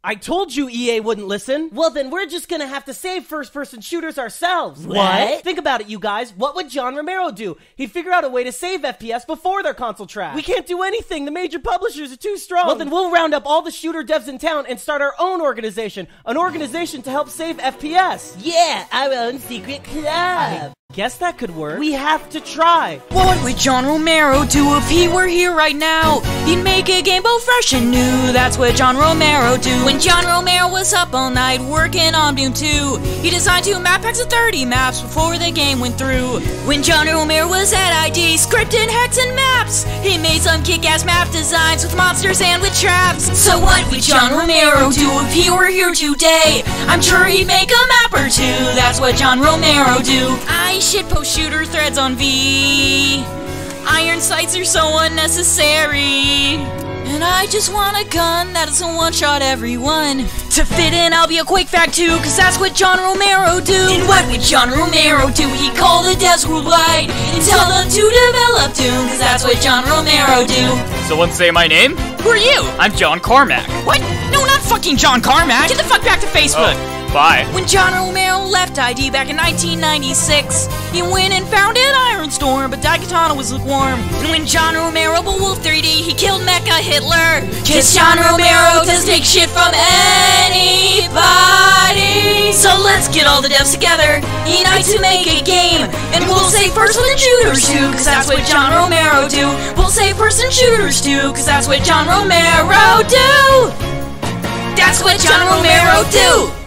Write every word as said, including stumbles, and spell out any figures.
I told you E A wouldn't listen. Well, then we're just gonna have to save first-person shooters ourselves. What? Think about it, you guys. What would John Romero do? He'd figure out a way to save F P S before their console trash. We can't do anything. The major publishers are too strong. Well, then we'll round up all the shooter devs in town and start our own organization. An organization to help save F P S. Yeah, our own secret club. I guess that could work. We have to try. What would John Romero do if he were here right now? He'd make a game both fresh and new. That's what John Romero do. When John Romero was up all night working on Doom two, he designed two map packs of thirty maps before the game went through. When John Romero was at I D, scripting hacks and maps, he made some kick-ass map designs with monsters and with traps. So what would John Romero do if he were here today? I'm sure he'd make a map or two. That's what John Romero do. I shitpost shooter threads on V. Iron sights are so unnecessary. And I just want a gun that doesn't one-shot everyone. To fit in, I'll be a Quake Fag too, cause that's what John Romero do. And what would John Romero do? He'd call the devs worldwide and tell them to develop Doom, cause that's what John Romero do. Someone say my name? Who are you? I'm John Carmack. What? No, not fucking John Carmack. Get the fuck back to Facebook. Oh, bye. When John Romero left I D back in nineteen ninety-six, he went and founded Iron Storm, but Daikatana was lukewarm. And when John Romero Wolf three D, he killed Mecha Hitler. Cause John Romero doesn't take shit from anybody. So let's get all the devs together, unite to make a game, and we'll say first-person shooters too, cause that's what John Romero do. We'll say person shooters too, cause that's what John Romero do. That's what John Romero do.